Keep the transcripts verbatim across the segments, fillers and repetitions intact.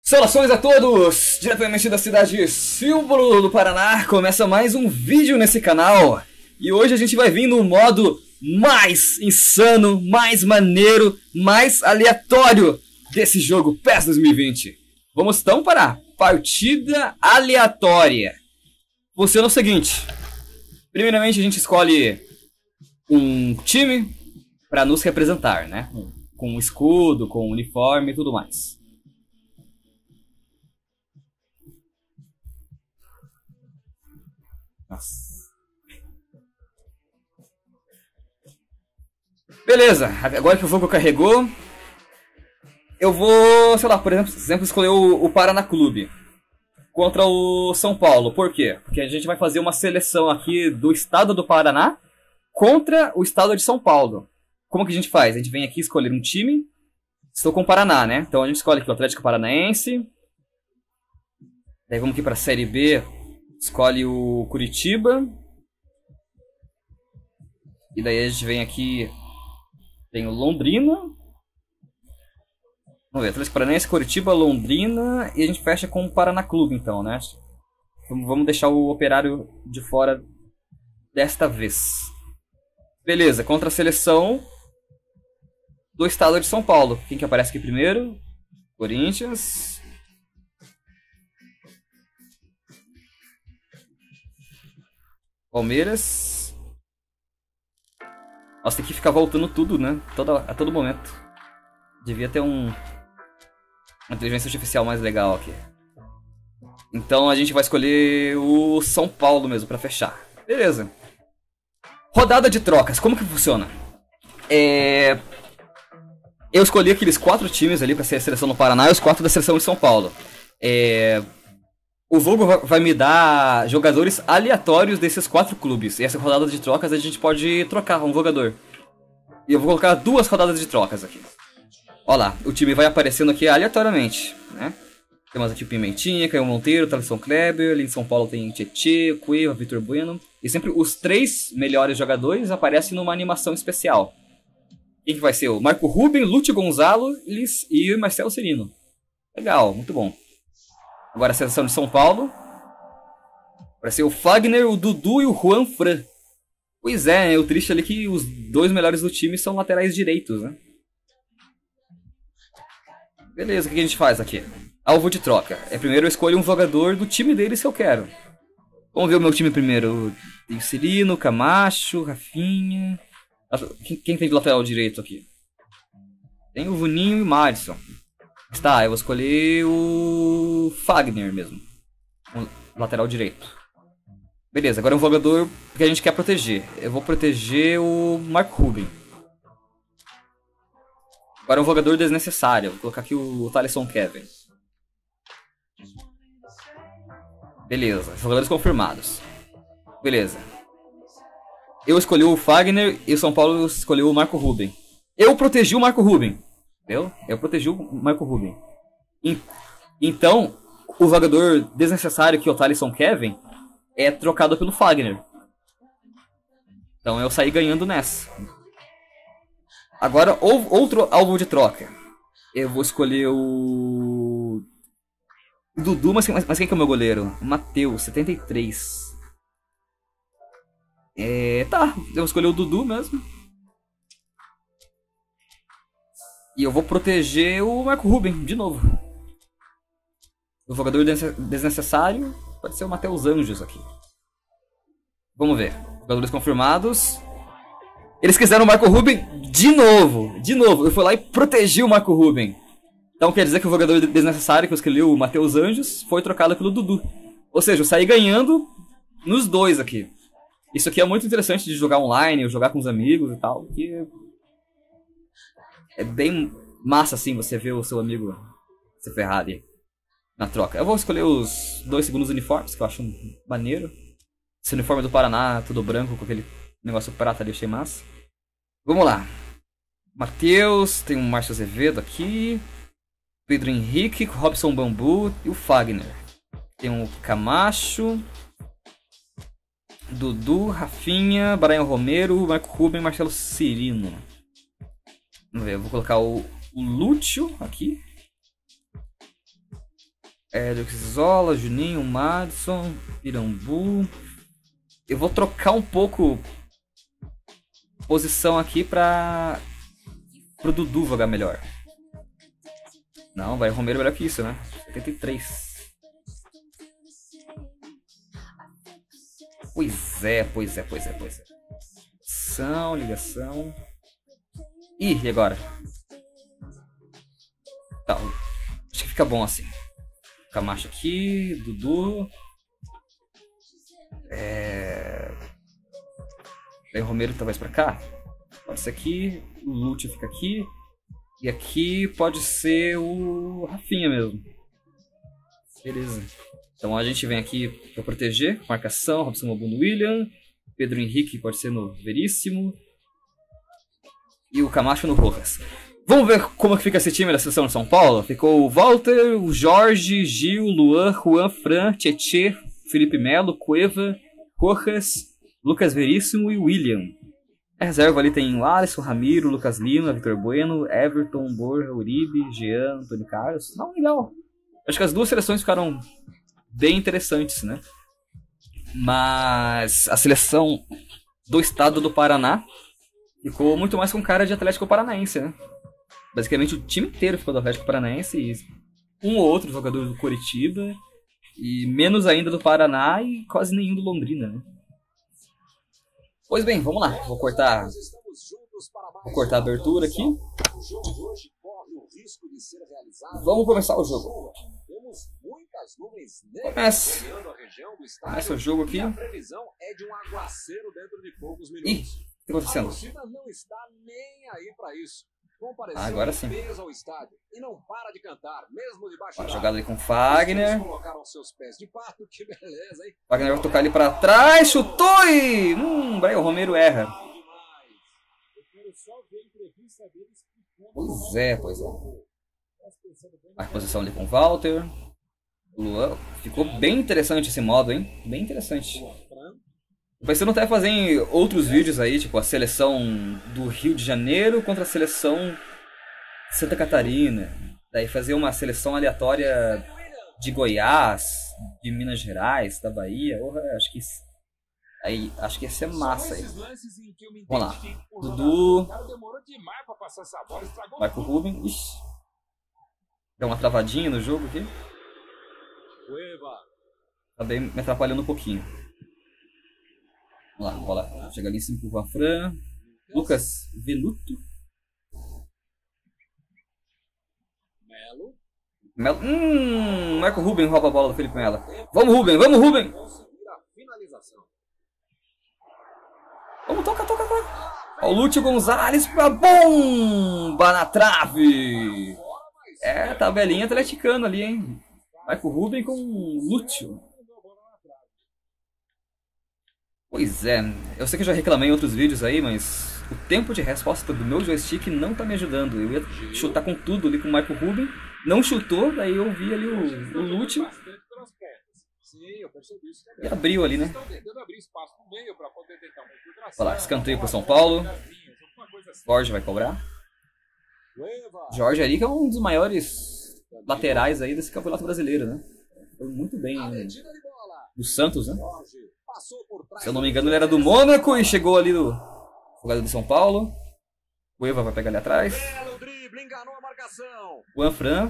Saudações a todos! Diretamente da cidade símbolo do Paraná, começa mais um vídeo nesse canal. E hoje a gente vai vir no modo mais insano, mais maneiro, mais aleatório desse jogo P E S dois mil e vinte. Vamos então para a partida aleatória. Funciona o seguinte. Primeiramente a gente escolhe um time para nos representar, né? Com um escudo, com um uniforme e tudo mais. Nossa. Beleza, agora que o jogo carregou, eu vou, sei lá, por exemplo, exemplo escolher o, o Paraná Clube contra o São Paulo. Por quê? Porque a gente vai fazer uma seleção aqui do estado do Paraná contra o estado de São Paulo. Como que a gente faz? A gente vem aqui escolher um time. Estou com o Paraná, né? Então a gente escolhe aqui o Atlético Paranaense. Daí vamos aqui para a Série B. Escolhe o Curitiba. E daí a gente vem aqui. Tem o Londrina. Vamos ver, Atlético Paranaense, Curitiba, Londrina. E a gente fecha com o Paraná Clube, então, né? Vamos deixar o Operário de fora desta vez. Beleza, contra a seleção do estado de São Paulo. Quem que aparece aqui primeiro? Corinthians. Palmeiras. Nossa, tem que ficar voltando tudo, né? Toda, a todo momento. Devia ter um... uma inteligência artificial mais legal aqui. Então a gente vai escolher o São Paulo mesmo pra fechar. Beleza. Rodada de trocas. Como que funciona? É... Eu escolhi aqueles quatro times ali pra ser a seleção do Paraná e os quatro da seleção de São Paulo. É... O jogo vai me dar jogadores aleatórios desses quatro clubes. E essa rodada de trocas a gente pode trocar um jogador. E eu vou colocar duas rodadas de trocas aqui. Olha lá, o time vai aparecendo aqui aleatoriamente, né? Temos aqui o Pimentinha, Caio Monteiro, Thaleson Kleber. Ali em São Paulo tem Tietê, Cueva, Vitor Bueno. E sempre os três melhores jogadores aparecem numa animação especial. Quem que vai ser? O Marco Ruben, Lúcio Gonzalez e o Marcelo Cirino. Legal, muito bom. Agora a seleção de São Paulo. Vai ser o Fagner, o Dudu e o Juan Fran. Pois é, o triste ali é que os dois melhores do time são laterais direitos, né? Beleza, o que a gente faz aqui? Alvo de troca. É primeiro eu escolho um jogador do time deles que eu quero. Vamos ver o meu time primeiro. Tem o Cirino, Camacho, Rafinha. Quem tem de lateral direito aqui? Tem o Vuninho e o Madison. Tá, eu vou escolher o Fagner mesmo. O lateral direito. Beleza, agora é um jogador que a gente quer proteger. Eu vou proteger o Marco Ruben. Agora é um jogador desnecessário. Vou colocar aqui o Thaleson Kevin. Beleza, jogadores confirmados. Beleza. Eu escolhi o Fagner e o São Paulo escolheu o Marco Ruben. Eu protegi o Marco Ruben. Entendeu? Eu protegi o Marco Ruben. Então, o jogador desnecessário que é o Thaleson Kevin é trocado pelo Fagner. Então eu saí ganhando nessa. Agora, outro alvo de troca. Eu vou escolher o... o Dudu, mas, mas quem que é o meu goleiro? O Matheus, setenta e três. É... Tá, eu vou escolher o Dudu mesmo. E eu vou proteger o Marco Ruben, de novo. O jogador desnecessário pode ser o Matheus Anjos aqui. Vamos ver. Jogadores confirmados. Eles quiseram o Marco Ruben de novo. De novo. Eu fui lá e protegi o Marco Ruben. Então quer dizer que o jogador desnecessário que eu escolhi, o Matheus Anjos, foi trocado pelo Dudu. Ou seja, eu saí ganhando nos dois aqui. Isso aqui é muito interessante de jogar online, ou jogar com os amigos e tal. Porque... é bem massa assim você ver o seu amigo se ferrar ali na troca. Eu vou escolher os dois segundos uniformes, que eu acho maneiro. Esse uniforme do Paraná, tudo branco, com aquele negócio prata ali, achei massa. Vamos lá. Matheus, tem o Márcio Azevedo aqui. Pedro Henrique, Robson Bambu e o Fagner. Tem o Camacho. Dudu, Rafinha, Brian Romero, Marco Ruben e Marcelo Cirino. Vamos ver, eu vou colocar o, o Lúcio aqui. É, Zola, Juninho, Madison, Pirambu. Eu vou trocar um pouco posição aqui pra pro Dudu jogar melhor. Não, vai Romero melhor que isso, né? setenta e três. Pois é, pois é, pois é, pois é. Ligação, ligação. Ih, e agora? Tá, acho que fica bom assim. Camacho aqui, Dudu. É... Aí o Romero talvez pra cá. Pode ser aqui, o Lúcio fica aqui. E aqui pode ser o Rafinha mesmo. Beleza. Então a gente vem aqui pra proteger. Marcação, Robson Lobo no William. Pedro Henrique pode ser no Veríssimo. E o Camacho no Rojas. Vamos ver como que fica esse time da seleção de São Paulo? Ficou o Walter, o Jorge, Gil, Luan, Juan, Fran, Tietê, Felipe Melo, Cueva, Rojas, Lucas Veríssimo e William. A reserva ali tem o Alisson, Ramiro, Lucas Lima, Vitor Bueno, Everton, Borja, Uribe, Jean, Antônio Carlos. Não, legal. Acho que as duas seleções ficaram bem interessantes, né? Mas a seleção do estado do Paraná ficou muito mais com cara de Atlético Paranaense, né? Basicamente o time inteiro ficou do Atlético Paranaense e um ou outro jogador do Coritiba e menos ainda do Paraná e quase nenhum do Londrina, né? Pois bem, vamos lá. Vou cortar Vou cortar a abertura aqui. Vamos começar o jogo. Começa. Começa o jogo aqui. Ih, o que está acontecendo? Ah, agora sim. Ó, jogada ali com o Fagner. Fagner vai tocar ali pra trás. Chutou e... Hum, Brian Romero erra. Pois é, pois é. A posição ali com o Walter. Luan. Ficou bem interessante esse modo, hein? Bem interessante. Tô pensando até fazer outros vídeos aí, tipo a seleção do Rio de Janeiro contra a seleção de Santa Catarina. Daí fazer uma seleção aleatória de Goiás, de Minas Gerais, da Bahia. Porra, acho que isso, aí, acho que ia ser massa aí. Vamos lá. Dudu. Vai pro Ruben. Ixi. Deu uma travadinha no jogo aqui. Acabei me atrapalhando um pouquinho. Vamos lá, bola. Chega ali em cima com o Fran. Lucas Venuto. Melo. Hum, Marco Ruben rouba a bola do Felipe Melo. Vamos, Ruben, vamos, Ruben. Vamos, toca, toca, toca. Ó, o Lúcio Gonzalez pra bomba na trave. É, tabelinha atleticana ali, hein. Marco Ruben com Lúcio. Pois é, eu sei que eu já reclamei em outros vídeos aí, mas o tempo de resposta do meu joystick não tá me ajudando. Eu ia chutar com tudo ali com o Marco Ruben, não chutou, daí eu vi ali o, o Lúcio e abriu ali, né? Olha lá, escanteio pro São Paulo. Jorge vai cobrar. Jorge ali que é um dos maiores laterais aí desse campeonato brasileiro, né? Foi muito bem, né? Do Santos, né? Se eu não me engano, ele era do Mônaco e chegou ali do jogada do São Paulo. O Eva vai pegar ali atrás. O Anfran.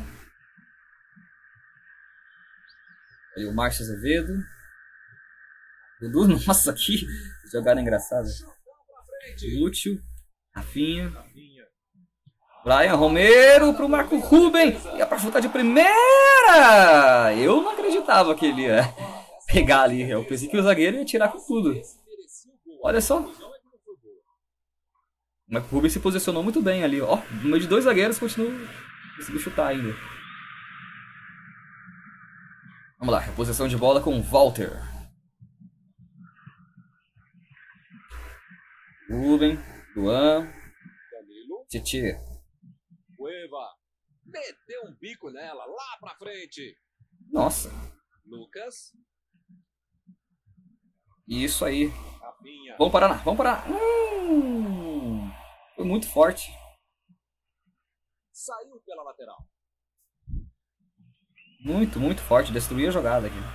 Ali o Márcio Azevedo. Dudu, nossa, que jogada engraçada. Lúcio. Rafinha. Brian Romero pro Marco Ruben. Ia pra chutar de primeira. Eu não acreditava que ele ia pegar ali. Eu pensei que o zagueiro ia tirar com tudo. Olha só. O Marco Ruben se posicionou muito bem ali. Ó, no meio de dois zagueiros, continua conseguiu chutar ainda. Vamos lá, reposição de bola com o Walter. Ruben, Luan, Tietê. Meteu um bico nela, lá pra frente. Nossa. Lucas. Isso aí. Rafinha. Vamos parar, vamos parar. Hum, foi muito forte. Saiu pela lateral. Muito, muito forte. Destruir a jogada aqui.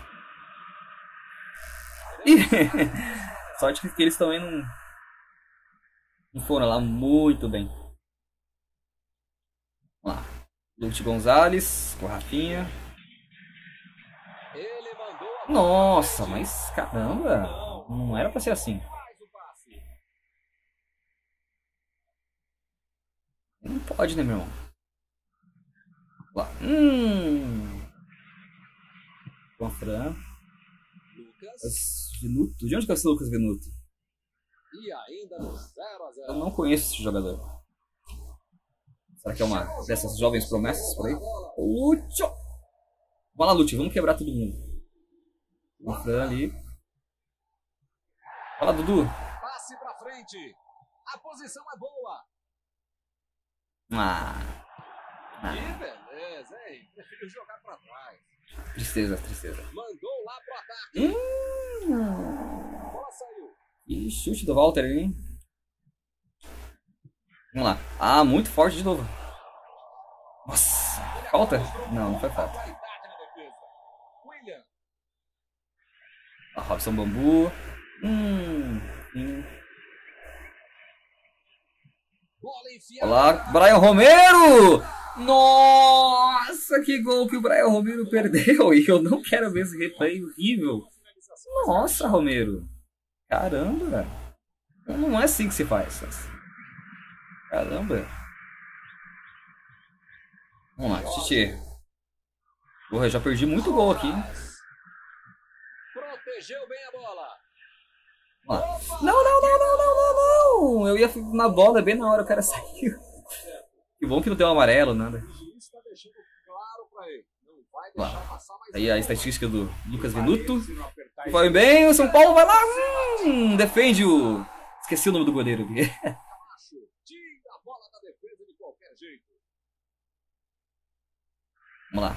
Ih, sorte que eles também não, não foram lá muito bem. Vamos lá. Lute Gonzalez com Rafinha. Ele mandou a Nossa, mas caramba. Não era pra ser assim. faz o passe. Não pode, né, meu irmão? Lá. Hum. Com a Fran. Lucas. Venuto. De onde que é esse Lucas Venuto? E ainda no zero a Eu zero. não conheço esse jogador. Será que é uma dessas jovens promessas por aí? Lúcio! Vamos lá, Lúcio. Vamos quebrar todo mundo. Com a Fran ali. Fala, Dudu. Passe pra frente. A posição é boa. Ah. Ah. Que beleza, hein? Prefiro jogar pra trás. Tristeza, tristeza. Mandou lá pro ataque. Hum. A bola saiu. E chute do Walter aí, hein? Vamos lá. Ah, muito forte de novo. Nossa. Falta? Não, não foi falta. Qualidade na defesa. William. A Robson Bambu. Hum. hum. Bola enfiada. Olá, Brian Romero! Nossa, que gol que o Brian Romero perdeu. E eu não quero ver esse replay horrível. Nossa, Romero. Caramba. Não é assim que se faz. Caramba. Vamos lá, Titi. Porra, eu já perdi muito gol aqui. Protegeu bem a bola. Vamos lá. Não, não, não, não, não, não, não. Eu ia na bola bem na hora, o cara saiu. Que bom que não tem um amarelo, nada. Está deixando claro pra ele. Não vai Lá. deixar passar mais. Aí a estatística do Lucas Venuto. Se não apertar Vai bem, o São Paulo vai lá. Hum, defende o... Esqueci o nome do goleiro aqui. embaixo, tira a bola da defesa de qualquer jeito. Vamos lá.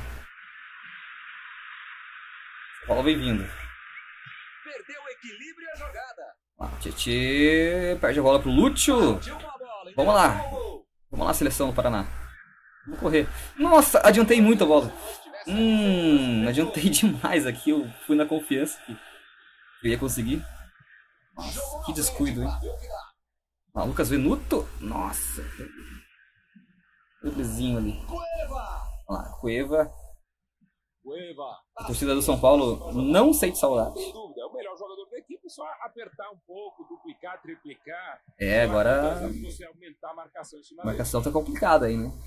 São Paulo vem vindo. Perdeu o equilíbrio e a jogada. Tietê perde a bola pro Lúcio. Tinha uma bola. Vamos lá. Vamos lá, seleção do Paraná. Vamos correr. Nossa, adiantei muito a bola. Hum, adiantei demais aqui. Eu fui na confiança que eu ia conseguir. Nossa, que descuido, hein? Ah, Lucas Venuto. Nossa. Driblezinho ali. Cueva. Olha lá, Cueva. Cueva. A torcida do São Paulo não sente saudade. Sem dúvida, é o melhor jogador da equipe. Só apertar um pouco, duplicar, triplicar. É, agora Você aumentar a marcação em cima a marcação tá complicada aí, né?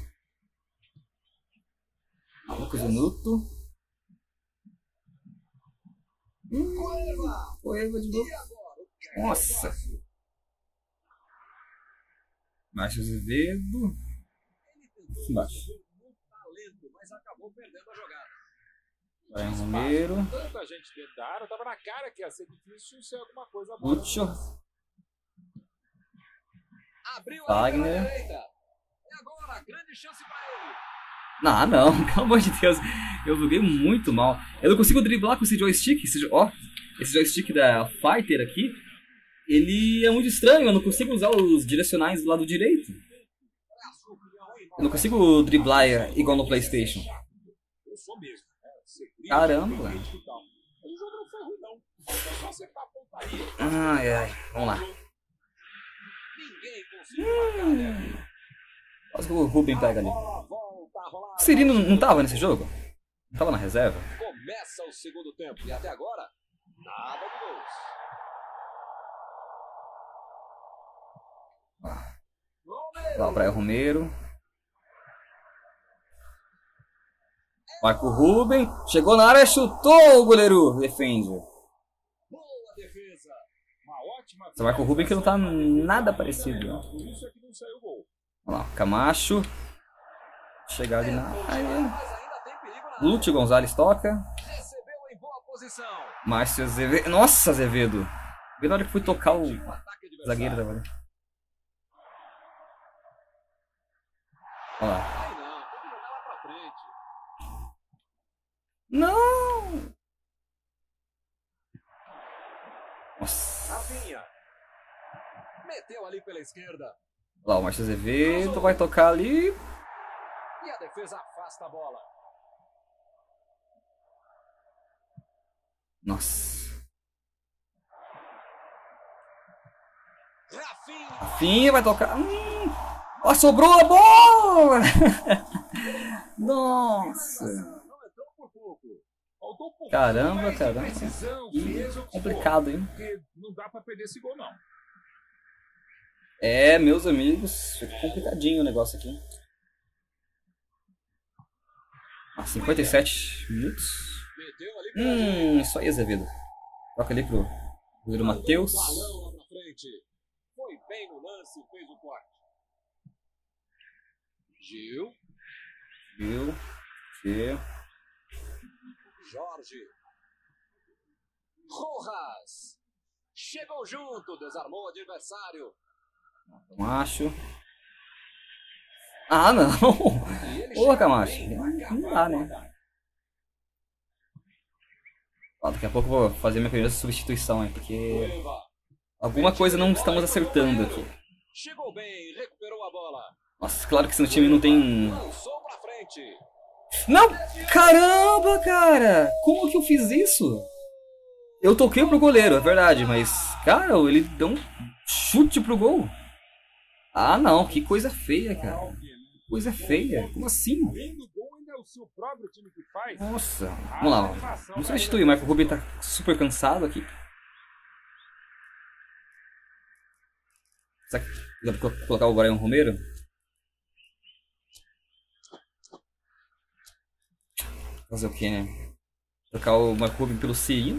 Ah, Lucas Venuto. Hum, Cueva de novo. Nossa. Márcio Azevedo. Embaixo. muito talento, mas acabou perdendo a jogada. Brian Romero. Tanta gente dentro da área, tava na cara que ia ser difícil ser alguma coisa boa. Lúcio. Abriu Wagner. a direita. E agora, grande chance pra ele. Não, não, pelo amor de Deus. Eu joguei muito mal. Eu não consigo driblar com esse joystick. Esse, jo- ó, esse joystick da Fighter aqui. Ele é muito estranho. Eu não consigo usar os direcionais do lado direito. Eu não consigo driblar igual no PlayStation. Eu sou mesmo. Caramba. O jogo não foi ruim, não. É só acertar a pontaria. Ai, ai. Vamos lá. Ninguém conseguiu marcar, né? Quase que o Ruben pega ali. Bola volta a rolar. O Cirino não tava nesse jogo? Não tava na reserva? Começa o segundo tempo. E até agora, nada de gols. Lá o Brian Romero. Marco Ruben. Chegou na área, chutou o goleiro. Defende. Boa defesa. Uma ótima. Esse Marco Ruben que não tá nada parecido. Né? Por isso é que não saiu gol. Vamos lá, Camacho. Chegar ali na área. Mas ainda tem perigo na Lúcio Gonzalez toca. área. Recebeu em boa posição. Márcio Azevedo. Nossa, Azevedo. Bem na hora que fui tocar o O ataque adversário. zagueiro da bola. Olha lá. Aí não, tem que jogar lá pra frente. Não! Nossa. Rafinha. Meteu ali pela esquerda. Lá o Márcio Azevedo vai tocar ali. E a defesa afasta a bola. Nossa. Rafinha vai tocar. Hum. Ó, sobrou a bola! Nossa. Caramba, caramba. Que complicado, hein? Não dá pra perder esse gol, não. É, meus amigos, fica complicadinho o negócio aqui. Ah, cinquenta e sete minutos. Hum, isso aí, Azevedo. Troca ali pro goleiro Matheus. Foi bem no lance, fez o corte. Gil. Gil. Gil. Jorge. Rojas. Chegou junto, desarmou o adversário. Camacho. Ah, não! Porra, Camacho. Não dá, né? Ó, daqui a pouco eu vou fazer minha primeira substituição aí, porque alguma coisa não estamos acertando aqui. Chegou bem, recuperou a bola. Nossa, claro que esse time não tem... Não! Caramba, cara! Como que eu fiz isso? Eu toquei pro goleiro, é verdade, mas... Cara, ele deu um chute pro gol. Ah, não, que coisa feia, cara. Que coisa feia. Como assim? Nossa. Vamos lá. Vamos substituir. O Marco Rubio tá super cansado aqui. Será que dá pra colocar o Brian Romero? Fazer o que, né? Trocar o Marco Rubio pelo Cirino.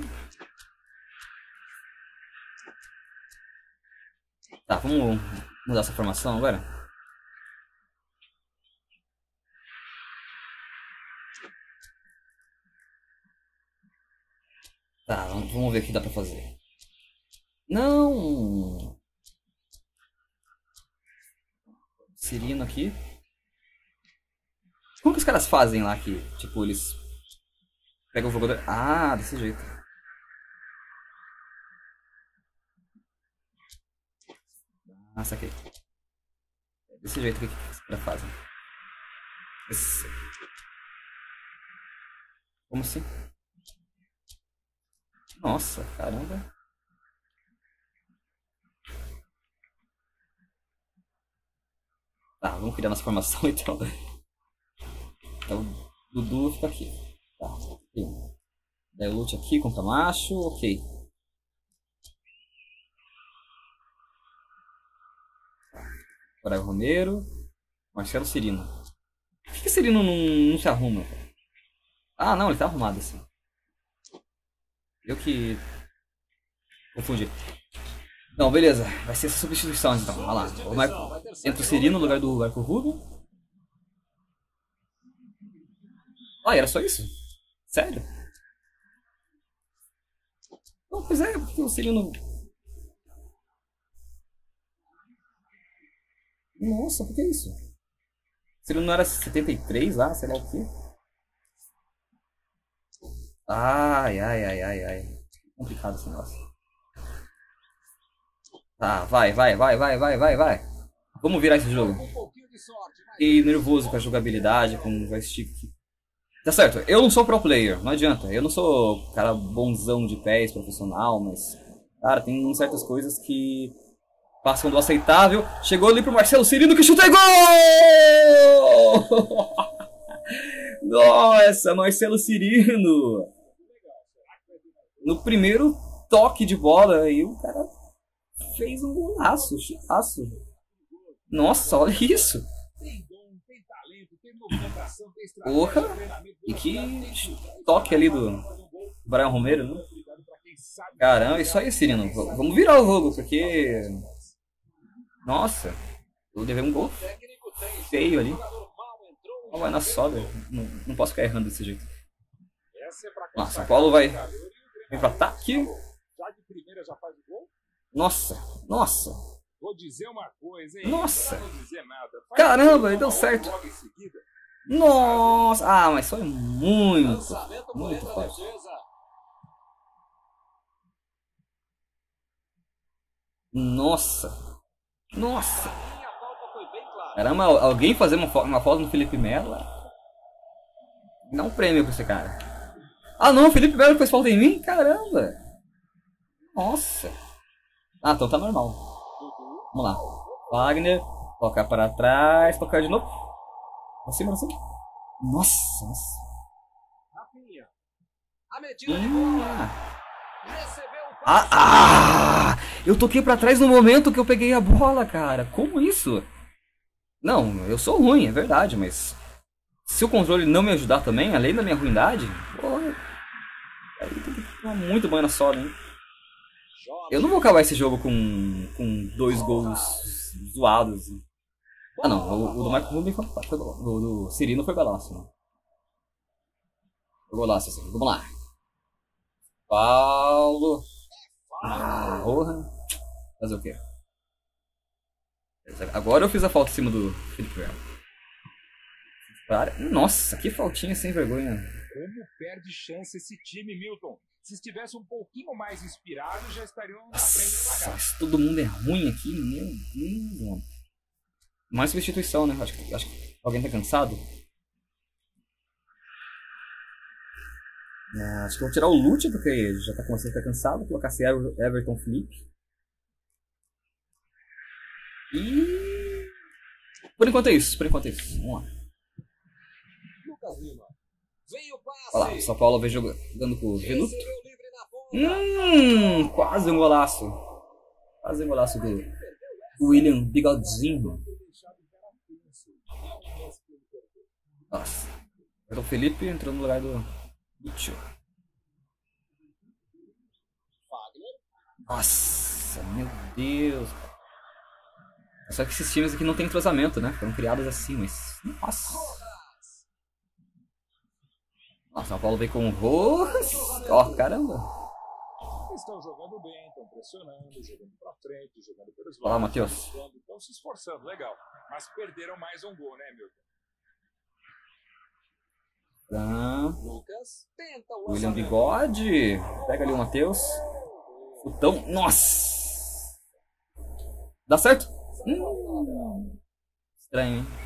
Tá, vamos mudar essa formação agora? Tá, vamos ver o que dá pra fazer. Não! Cirino aqui. Como que os caras fazem lá que, tipo, eles pegam o jogador... Ah, desse jeito. Ah, saquei. Desse jeito que os caras fazem. Esse... Como assim? Nossa, caramba. Tá, vamos criar nossa formação então. Então, o Dudu fica aqui. Tá, ok. Daí o Lute aqui com o Camacho, ok. Agora é o Romero. Marcelo Cirino. Por que, que Cirino não, não se arruma? Ah, não, ele tá arrumado assim. Eu que... Confundi. Não, beleza. Vai ser essa substituição então. Olha lá. O Marco... Entra o Cirino no lugar do Marco Rubio. Ah, era só isso? Sério? Não, pois é, porque o Cirino... Nossa, por que isso? O Cirino não era setenta e três lá, sei lá o quê? Ai, ai, ai, ai, ai. Complicado esse negócio. Tá, vai, vai, vai, vai, vai, vai, vai. Vamos virar esse jogo. Fiquei nervoso com a jogabilidade, com o joystick. Tá certo, eu não sou pro player, não adianta. Eu não sou cara bonzão de pés, profissional, mas... Cara, tem certas coisas que passam do aceitável. Chegou ali pro Marcelo Cirino que chuta e gol! Nossa, Marcelo Cirino! No primeiro toque de bola, aí o cara fez um golaço, chutaço. Nossa, olha isso! Porra! E que toque ali do Brian Romero, né? Caramba, isso aí, Cirino. Vamos virar o jogo, porque... Nossa, eu levei um gol feio ali. Não vai na soda. Não, não posso ficar errando desse jeito. Nossa, São Paulo vai... Vem pro ataque. Nossa, nossa. Nossa. Caramba, ele deu certo. Nossa. Ah, mas foi muito, muito forte. Nossa. Nossa. Caramba, alguém fazer uma, uma foto no Felipe Melo? Dá um prêmio pra esse cara. Ah não, o Felipe Melo fez falta em mim? Caramba! Nossa! Ah, então tá normal. Vamos lá. Wagner, tocar para trás, tocar de novo. Pra cima, assim. Nossa, nossa. Hum, ah, ah! Eu toquei pra trás no momento que eu peguei a bola, cara. Como isso? Não, eu sou ruim, é verdade, mas... Se o controle não me ajudar também, além da minha ruindade... Porra, aí tem que tomar muito banho na soda, hein? Eu não vou acabar esse jogo com, com dois gols zoados. Ah não, o, o do Michael Rubin foi, foi o do Cirino foi golaço. Né? Foi golaço assim, vamos lá. Paulo. Ah, porra. Fazer o quê? Agora eu fiz a falta em cima do Felipe Melo. Nossa, que faltinha sem vergonha. Como perde chance esse time, Milton? Se estivesse um pouquinho mais inspirado, já estariam na frente do placar. Nossa, todo mundo é ruim aqui, meu Deus, mano. Mais substituição, né? Acho que, acho que alguém tá cansado. É, acho que eu vou tirar o Lute, porque ele já tá começando a ficar cansado. Vou colocar esse Everton Felipe. E... Por enquanto é isso, por enquanto é isso. Vamos lá. Olha lá, o São Paulo vem jogando com o Venuto. Hum, quase um golaço. Quase um golaço do, do William Bigodinho. Nossa. O Felipe entrou no lugar do Lúcio. Nossa, meu Deus. Só que esses times aqui não tem entrosamento, né? Foram criados assim, mas... Nossa. Nossa, São Paulo veio com o Rojas. Ó, oh, caramba. Estão jogando bem, estão pressionando, jogando pra frente, jogando pelos lados. Olha lá, Matheus. Estão se esforçando, legal. Mas perderam mais um gol, né, Milton? Tá. William Bigode. Pega ali o Matheus. Futão. Nossa. Dá certo? Hum. Estranho, hein?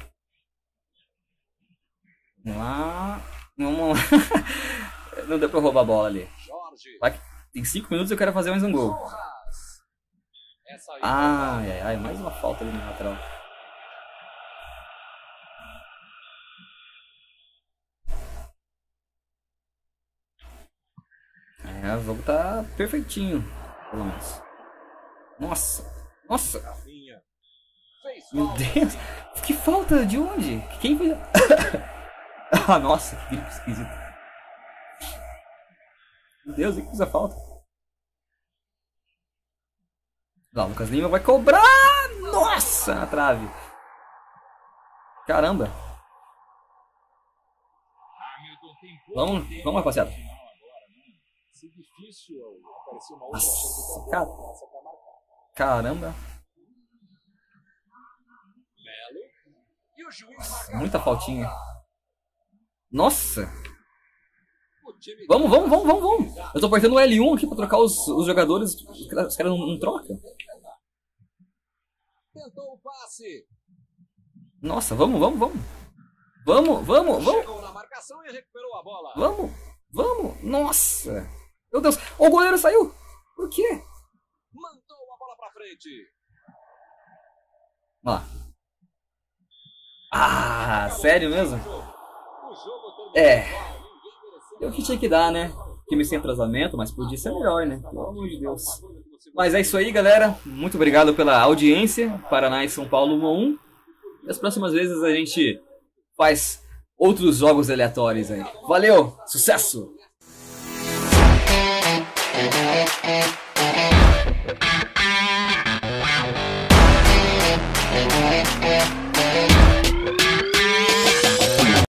Vamos lá. Vamos lá. Não deu pra roubar a bola ali. Vai, tem cinco minutos e eu quero fazer mais um gol. Ai, ai, ai. Mais uma falta ali no lateral. É, o jogo tá perfeitinho. Pelo menos. Nossa. Nossa. Meu Deus. Que falta? De onde? Quem fez? Ah, nossa, que grito esquisito. Meu Deus, o que fez a falta? Lá, o Lucas Lima vai cobrar! Nossa, na trave. Caramba. Vamos, vamos, rapaziada. Nossa, cara. Caramba. Muita faltinha. Nossa. Vamos, vamos, vamos, vamos, vamos. Eu tô apertando o L um aqui pra trocar os, os jogadores. Os caras não, não trocam. Nossa, vamos, vamos, vamos. Vamos, vamos, vamos. Vamos, vamos. Nossa. Meu Deus. O goleiro saiu. Por quê? Mandou a bola pra frente. Olha lá. Ah, sério mesmo? É. Eu que tinha que dar, né? Time sem entrosamento, mas podia ser melhor, né? Pelo amor de Deus. Mas é isso aí, galera. Muito obrigado pela audiência. Paraná e São Paulo um a um. E as próximas vezes a gente faz outros jogos aleatórios aí. Valeu! Sucesso!